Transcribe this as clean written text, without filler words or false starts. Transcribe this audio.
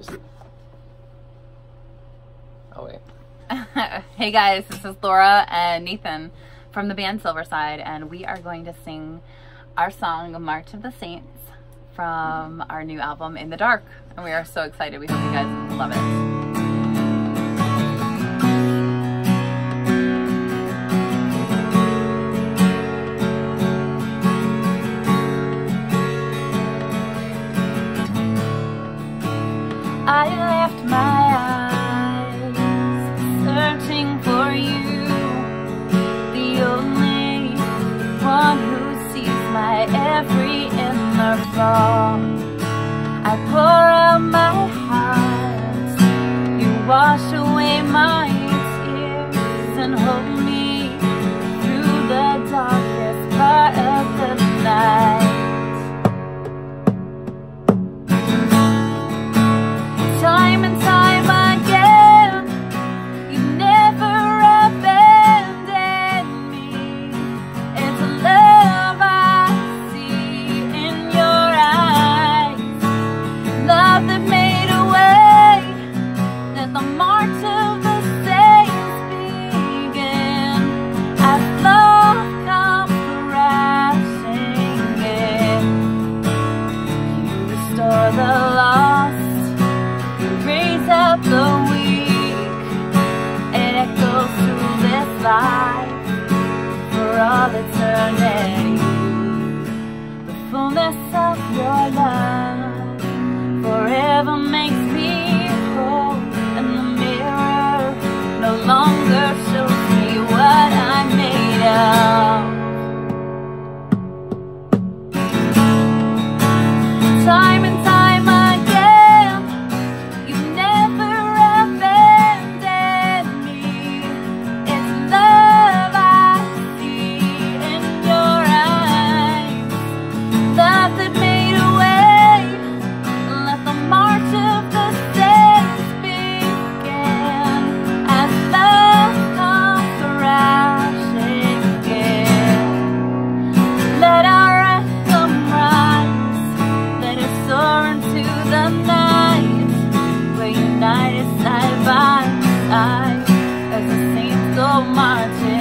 Oh wait. Hey guys, this is Laura and Nathan from the band Silverside, and we are going to sing our song March of the Saints from our new album In the Dark, and we are so excited. We hope you guys love it. I left my eyes searching for you, the only one who sees my every inner thought. I pour out my heart, you wash away my tears and hold me through the darkest part of the night. Time and time again, you never abandoned me. It's a love I see in your eyes, love that made a way. Let the march of the saints begin as love comes crashing in. You restore the lost, raise up the weak, it echoes through this life for all eternity. The fullness of your love forever makes me whole, and the mirror no longer shows me what I'm made of. Time and time again, you never abandoned me. It's love I see in your eyes, love that made a way. Let the march of the saints begin as love comes crashing in. Let our anthem rise, let it soar into the night. We're united side by side as the saints go marching.